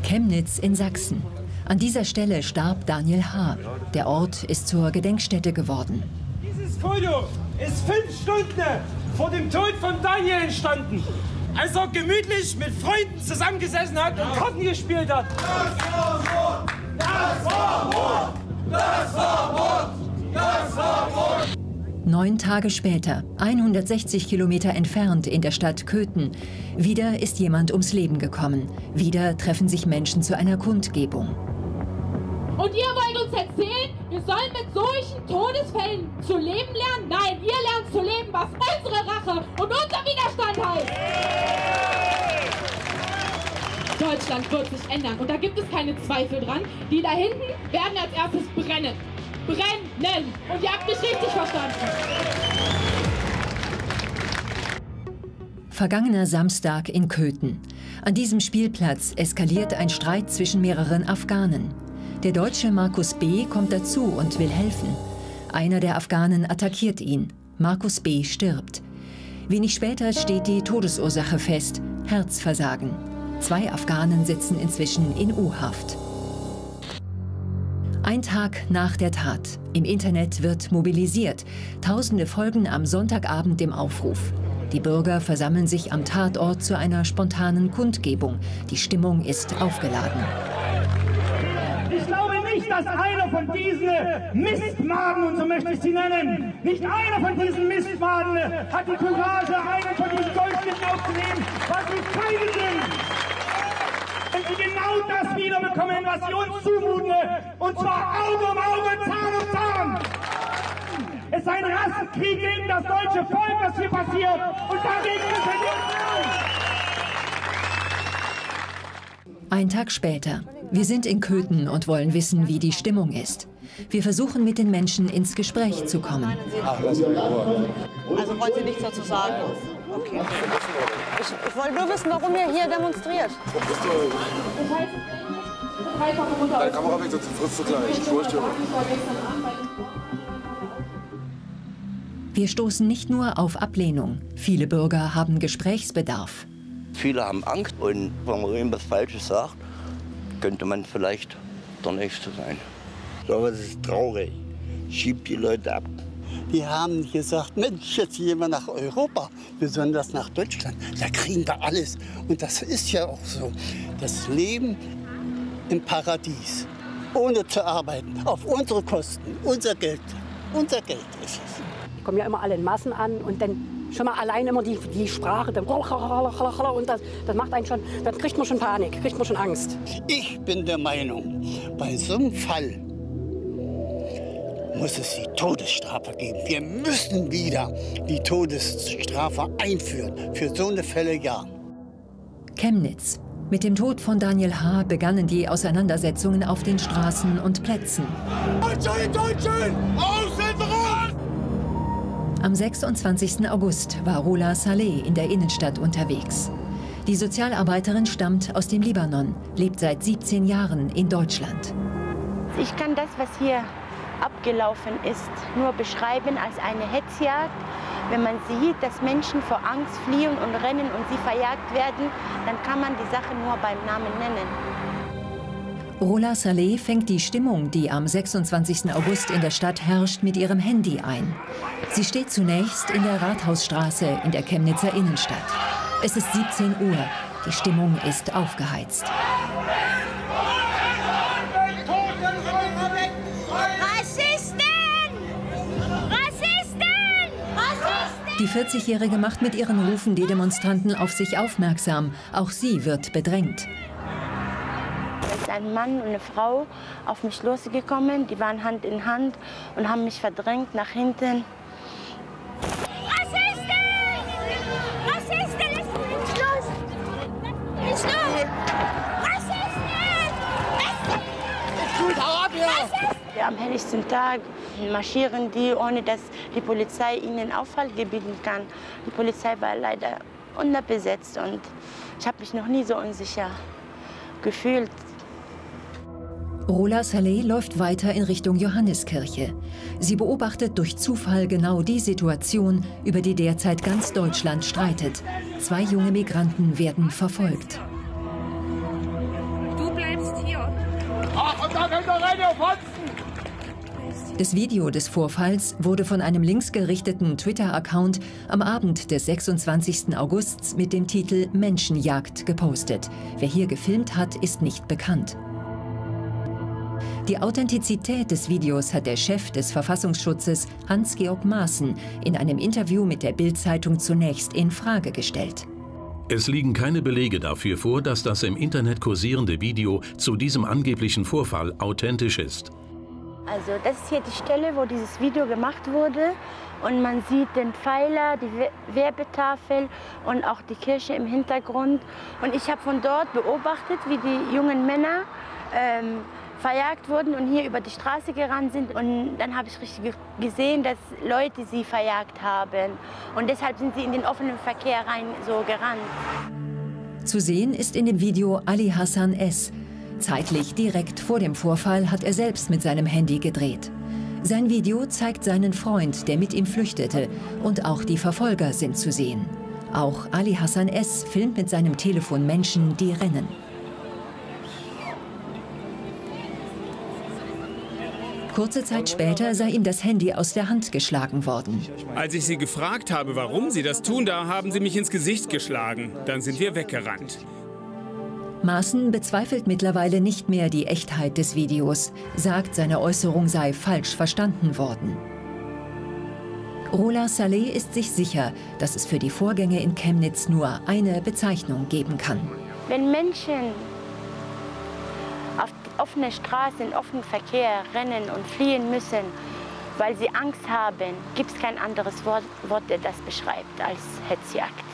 Chemnitz in Sachsen. An dieser Stelle starb Daniel H. Der Ort ist zur Gedenkstätte geworden. Dieses Foto ist 5 Stunden vor dem Tod von Daniel entstanden, als er gemütlich mit Freunden zusammengesessen hat und Karten gespielt hat. Das war Mord! Das war Mord! Das war Mord! Das war Mord! 9 Tage später, 160 Kilometer entfernt in der Stadt Köthen, wieder ist jemand ums Leben gekommen. Wieder treffen sich Menschen zu einer Kundgebung. Und ihr wollt uns erzählen, wir sollen mit solchen Todesfällen zu leben lernen? Nein, ihr lernt zu leben, was unsere Rache und unser Widerstand heißt. Deutschland wird sich ändern und da gibt es keine Zweifel dran. Die da hinten werden als erstes brennen. Brennen! Und ihr habt mich richtig verstanden. Vergangener Samstag in Köthen. An diesem Spielplatz eskaliert ein Streit zwischen mehreren Afghanen. Der Deutsche Markus B. kommt dazu und will helfen. Einer der Afghanen attackiert ihn. Markus B. stirbt. Wenig später steht die Todesursache fest: Herzversagen. 2 Afghanen sitzen inzwischen in U-Haft. Ein Tag nach der Tat. Im Internet wird mobilisiert. Tausende folgen am Sonntagabend dem Aufruf. Die Bürger versammeln sich am Tatort zu einer spontanen Kundgebung. Die Stimmung ist aufgeladen. Ich glaube nicht, dass einer von diesen Mistmaden, und so möchte ich sie nennen, nicht einer von diesen Mistmaden hat die Courage, einen von diesen Goldstücken aufzunehmen, was sie keine sind. Wenn sie genau das wiederbekommen, was sie uns zumuten, und zwar Auge um Auge, Zahn um Zahn. Es ist ein Rassenkrieg gegen das deutsche Volk, was hier passiert, und dagegen müssen wir nicht. Ein Tag später. Wir sind in Köthen und wollen wissen, wie die Stimmung ist. Wir versuchen, mit den Menschen ins Gespräch zu kommen. Also wollen Sie nichts dazu sagen? Okay. Ich wollte nur wissen, warum ihr hier demonstriert. Deine Kamera weg, sonst frisst du gleich. Wir stoßen nicht nur auf Ablehnung. Viele Bürger haben Gesprächsbedarf. Viele haben Angst und wenn man irgendwas Falsches sagt, könnte man vielleicht der Nächste sein. So, das ist traurig. Schiebt die Leute ab. Die haben gesagt, Mensch, jetzt gehen wir nach Europa, besonders nach Deutschland. Da kriegen wir alles. Und das ist ja auch so. Das Leben im Paradies, ohne zu arbeiten, auf unsere Kosten, unser Geld. Unser Geld ist es. Die kommen ja immer alle in Massen an und dann schon mal allein immer die Sprache, dann und das macht einen schon, dann kriegt man schon Panik, kriegt man schon Angst. Ich bin der Meinung, bei so einem Fall muss es die Todesstrafe geben. Wir müssen wieder die Todesstrafe einführen. Für so eine Fälle ja. Chemnitz. Mit dem Tod von Daniel H. begannen die Auseinandersetzungen auf den Straßen und Plätzen. Deutschen! Auslieferung! Am 26. August war Rola Saleh in der Innenstadt unterwegs. Die Sozialarbeiterin stammt aus dem Libanon, lebt seit 17 Jahren in Deutschland. Ich kann das, was hier abgelaufen ist, nur beschreiben als eine Hetzjagd. Wenn man sieht, dass Menschen vor Angst fliehen und rennen und sie verjagt werden, dann kann man die Sache nur beim Namen nennen. Rola Saleh fängt die Stimmung, die am 26. August in der Stadt herrscht, mit ihrem Handy ein. Sie steht zunächst in der Rathausstraße in der Chemnitzer Innenstadt. Es ist 17 Uhr. Die Stimmung ist aufgeheizt. Die 40-Jährige macht mit ihren Rufen die Demonstranten auf sich aufmerksam. Auch sie wird bedrängt. Da ist ein Mann und eine Frau auf mich losgekommen. Die waren Hand in Hand und haben mich verdrängt nach hinten. Rassisten! Rassisten! Ist los! Ist los! Rassisten! Ja, am helllichten Tag marschieren die, ohne dass die Polizei ihnen Aufhalt gebieten kann. Die Polizei war leider unterbesetzt und ich habe mich noch nie so unsicher gefühlt. Rola Saleh läuft weiter in Richtung Johanneskirche. Sie beobachtet durch Zufall genau die Situation, über die derzeit ganz Deutschland streitet. 2 junge Migranten werden verfolgt. Du bleibst Ach, und da könnt ihr rein, ihr Fotzen! Das Video des Vorfalls wurde von einem linksgerichteten Twitter-Account am Abend des 26. Augusts mit dem Titel Menschenjagd gepostet. Wer hier gefilmt hat, ist nicht bekannt. Die Authentizität des Videos hat der Chef des Verfassungsschutzes, Hans-Georg Maaßen, in einem Interview mit der Bild-Zeitung zunächst in Frage gestellt. Es liegen keine Belege dafür vor, dass das im Internet kursierende Video zu diesem angeblichen Vorfall authentisch ist. Also das ist hier die Stelle, wo dieses Video gemacht wurde. Und man sieht den Pfeiler, die Werbetafel und auch die Kirche im Hintergrund. Und ich habe von dort beobachtet, wie die jungen Männer verjagt wurden und hier über die Straße gerannt sind. Und dann habe ich richtig gesehen, dass Leute sie verjagt haben. Und deshalb sind sie in den offenen Verkehr rein so gerannt. Zu sehen ist in dem Video Ali Hassan S. Zeitlich direkt vor dem Vorfall hat er selbst mit seinem Handy gedreht. Sein Video zeigt seinen Freund, der mit ihm flüchtete, und auch die Verfolger sind zu sehen. Auch Ali Hassan S. filmt mit seinem Telefon Menschen, die rennen. Kurze Zeit später sei ihm das Handy aus der Hand geschlagen worden. Als ich sie gefragt habe, warum sie das tun, da haben sie mich ins Gesicht geschlagen. Dann sind wir weggerannt. Maaßen bezweifelt mittlerweile nicht mehr die Echtheit des Videos, sagt, seine Äußerung sei falsch verstanden worden. Rola Saleh ist sich sicher, dass es für die Vorgänge in Chemnitz nur eine Bezeichnung geben kann. Wenn Menschen auf offene Straßen, in offenen Verkehr rennen und fliehen müssen, weil sie Angst haben, gibt es kein anderes Wort, das beschreibt als Hetzjagd.